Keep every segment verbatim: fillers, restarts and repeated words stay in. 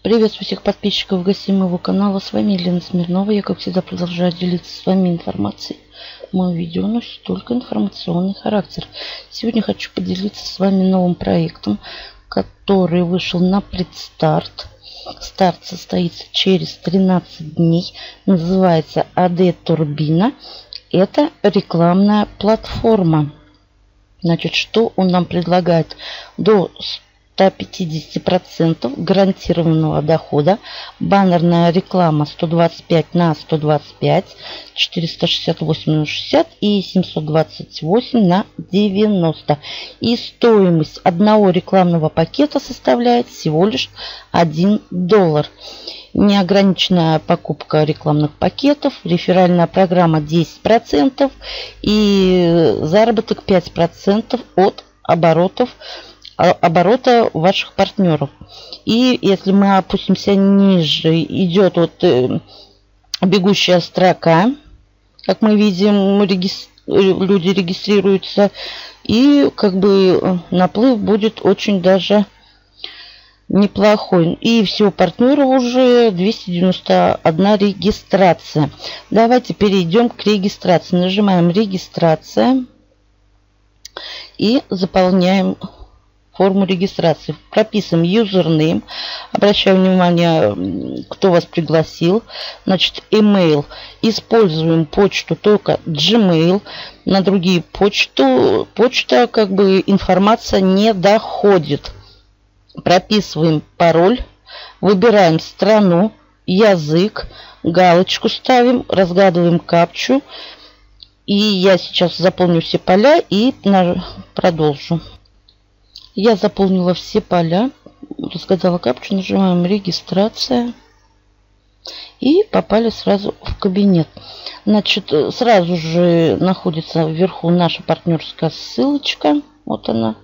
Приветствую всех подписчиков и гостей моего канала. С вами Елена Смирнова. Я, как всегда, продолжаю делиться с вами информацией. Мое видео носит только информационный характер. Сегодня хочу поделиться с вами новым проектом, который вышел на предстарт. Старт состоится через тринадцать дней. Называется эй ди Турбина. Это рекламная платформа. Значит, что он нам предлагает? До ста пятидесяти процентов гарантированного дохода. Баннерная реклама сто двадцать пять на сто двадцать пять, четыреста шестьдесят восемь на шестьдесят и семьсот двадцать восемь на девяносто. И стоимость одного рекламного пакета составляет всего лишь один доллар. Неограниченная покупка рекламных пакетов, реферальная программа десять процентов и заработок пять процентов от оборотов оборота ваших партнеров. И если мы опустимся ниже, идет вот э, бегущая строка, как мы видим, регистр... люди регистрируются, и как бы наплыв будет очень даже неплохой. И всего партнеров уже двести девяносто одна регистрация. Давайте перейдем к регистрации. Нажимаем регистрация и заполняем форму регистрации. Прописываем юзернейм. Обращаю внимание, кто вас пригласил. Значит, email. Используем почту только Gmail. На другие почту, почта, как бы, информация не доходит. Прописываем пароль. Выбираем страну, язык, галочку ставим, разгадываем капчу. И я сейчас заполню все поля и продолжу. Я заполнила все поля, разгадала капчу, нажимаем регистрация и попали сразу в кабинет. Значит, сразу же находится вверху наша партнерская ссылочка. Вот она.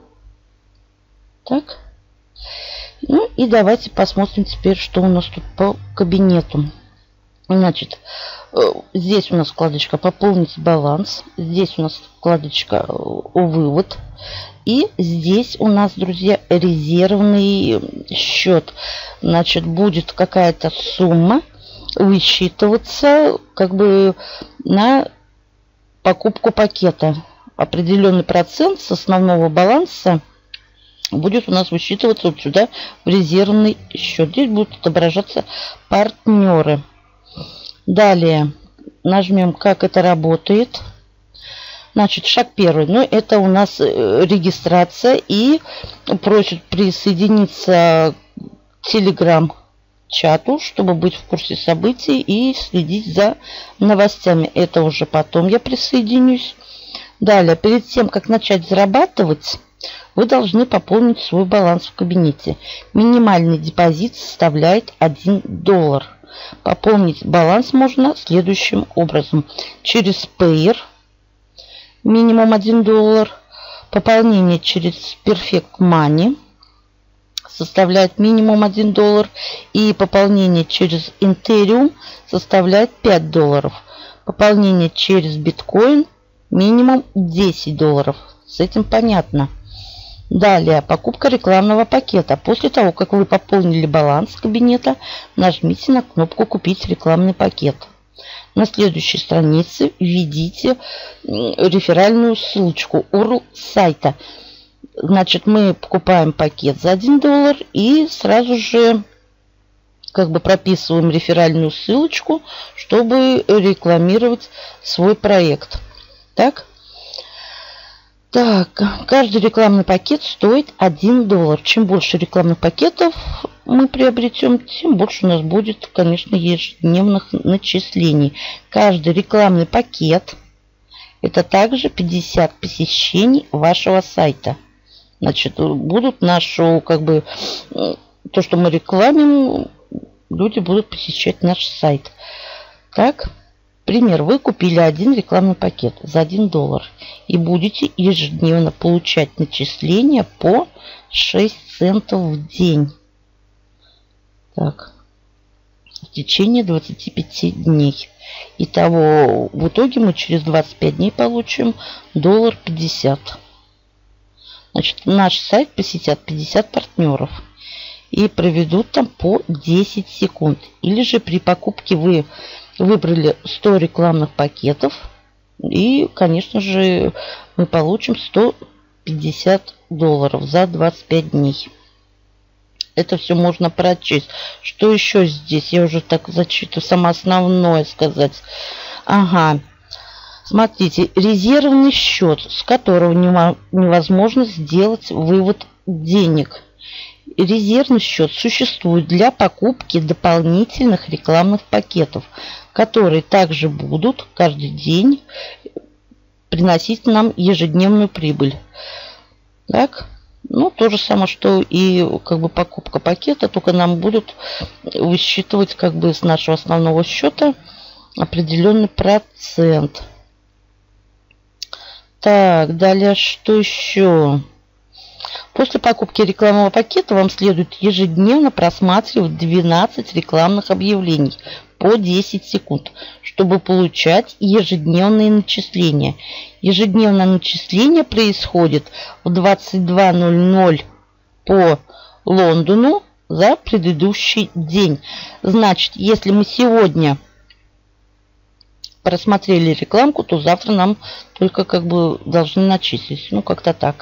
Так. Ну и давайте посмотрим теперь, что у нас тут по кабинету. Значит, здесь у нас вкладочка «Пополнить баланс». Здесь у нас вкладочка «Вывод». И здесь у нас, друзья, резервный счет. Значит, будет какая-то сумма высчитываться как бы на покупку пакета. Определенный процент с основного баланса будет у нас высчитываться вот сюда в резервный счет. Здесь будут отображаться партнеры. Далее нажмем, как это работает. Значит, шаг первый. Ну, это у нас регистрация и просит присоединиться к телеграм-чату, чтобы быть в курсе событий и следить за новостями. Это уже потом я присоединюсь. Далее, перед тем, как начать зарабатывать, вы должны пополнить свой баланс в кабинете. Минимальный депозит составляет один доллар. Пополнить баланс можно следующим образом. Через Payer. Минимум один доллар. Пополнение через Perfect Money составляет минимум один доллар. И пополнение через Ethereum составляет пять долларов. Пополнение через биткоин минимум десять долларов. С этим понятно. Далее, покупка рекламного пакета. После того, как вы пополнили баланс кабинета, нажмите на кнопку «Купить рекламный пакет». На следующей странице введите реферальную ссылочку ю ар эл сайта. Значит, мы покупаем пакет за один доллар и сразу же как бы прописываем реферальную ссылочку, чтобы рекламировать свой проект. Так. Так, каждый рекламный пакет стоит один доллар. Чем больше рекламных пакетов мы приобретем, тем больше у нас будет, конечно, ежедневных начислений. Каждый рекламный пакет – это также пятьдесят посещений вашего сайта. Значит, будут нашу, как бы, то, что мы рекламим, люди будут посещать наш сайт. Так. Пример. Вы купили один рекламный пакет за один доллар и будете ежедневно получать начисления по шесть центов в день. Так. В течение двадцати пяти дней. Итого, в итоге мы через двадцать пять дней получим доллар пятьдесят. Значит, наш сайт посетят пятьдесят партнеров. И и проведут там по десять секунд. Или же при покупке вы выбрали сто рекламных пакетов, и, конечно же, мы получим сто пятьдесят долларов за двадцать пять дней. Это все можно прочесть. Что еще здесь? Я уже так зачитываю, самое основное сказать. Ага. Смотрите, резервный счет, с которого невозможно сделать вывод денег. Резервный счет существует для покупки дополнительных рекламных пакетов, которые также будут каждый день приносить нам ежедневную прибыль. Так, ну то же самое, что и как бы покупка пакета, только нам будут высчитывать как бы с нашего основного счета определенный процент. Так, далее что еще? После покупки рекламного пакета вам следует ежедневно просматривать двенадцать рекламных объявлений по десять секунд, чтобы получать ежедневные начисления. Ежедневное начисление происходит в двадцать два ноль ноль по Лондону за предыдущий день. Значит, если мы сегодня просмотрели рекламку, то завтра нам только как бы должны начислить. Ну, как-то так.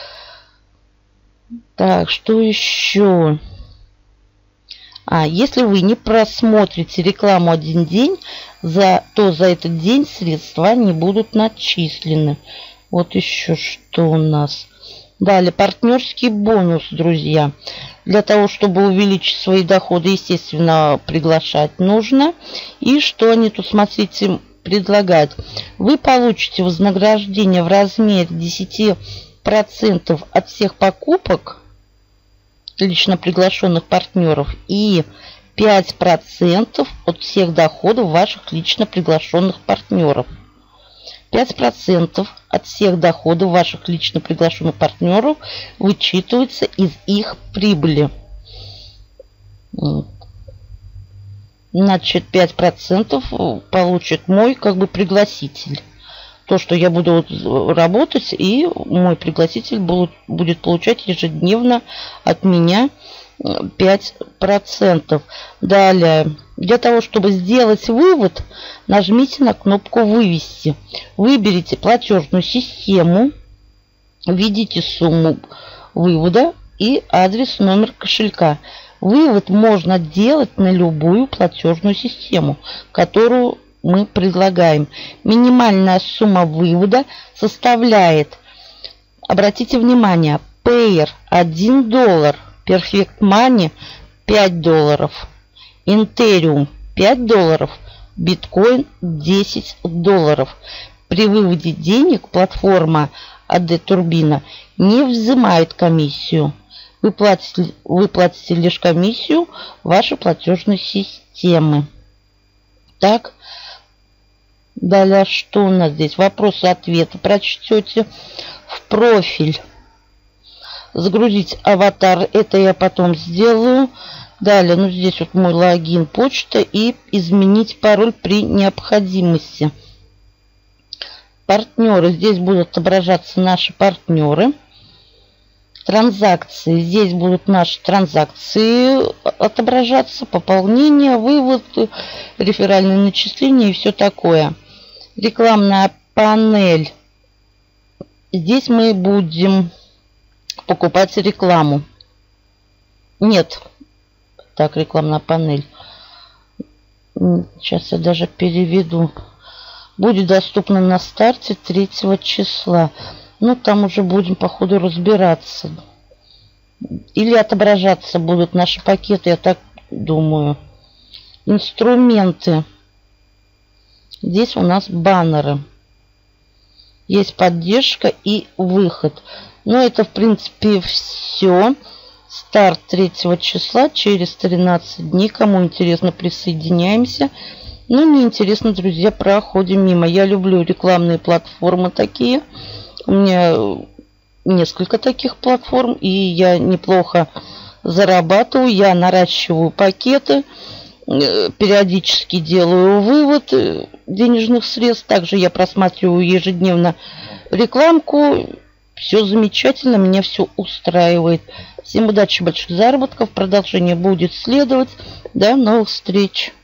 Так, что еще? А, если вы не просмотрите рекламу один день, за, то за этот день средства не будут начислены. Вот еще что у нас. Далее, партнерский бонус, друзья. Для того, чтобы увеличить свои доходы, естественно, приглашать нужно. И что они тут, смотрите, предлагают. Вы получите вознаграждение в размере десять процентов от всех покупок лично приглашенных партнеров и пять процентов от всех доходов ваших лично приглашенных партнеров. пять процентов от всех доходов ваших лично приглашенных партнеров вычитывается из их прибыли. Значит, пять процентов получит мой как бы пригласитель. То, что я буду работать, и мой пригласитель будет получать ежедневно от меня пять процентов. Далее, для того, чтобы сделать вывод, нажмите на кнопку «Вывести». Выберите платежную систему, введите сумму вывода и адрес, номер кошелька. Вывод можно делать на любую платежную систему, которую мы предлагаем. Минимальная сумма вывода составляет, обратите внимание, Payer один доллар, Perfect Money пять долларов, Ethereum пять долларов, Bitcoin десять долларов. При выводе денег платформа эй ди Turbine не взимает комиссию. Вы платите, вы платите лишь комиссию вашей платежной системы. Так. Далее, что у нас здесь? Вопросы-ответы прочтете. В профиль загрузить аватар. Это я потом сделаю. Далее, ну здесь вот мой логин, почта. И изменить пароль при необходимости. Партнеры. Здесь будут отображаться наши партнеры. Транзакции. Здесь будут наши транзакции отображаться. Пополнение, вывод, реферальные начисления и все такое. Рекламная панель. Здесь мы будем покупать рекламу. Нет. Так, рекламная панель. Сейчас я даже переведу. Будет доступна на старте третьего числа. Ну, там уже будем по ходу разбираться. Или отображаться будут наши пакеты, я так думаю. Инструменты. Здесь у нас баннеры. Есть поддержка и выход. Но это, в принципе, все. Старт третьего числа через тринадцать дней. Кому интересно, присоединяемся. Ну, не интересно, друзья, проходим мимо. Я люблю рекламные платформы такие. У меня несколько таких платформ. И я неплохо зарабатываю. Я наращиваю пакеты. Периодически делаю вывод денежных средств. Также я просматриваю ежедневно рекламку. Все замечательно, меня все устраивает. Всем удачи, больших заработков. Продолжение будет следовать. До новых встреч.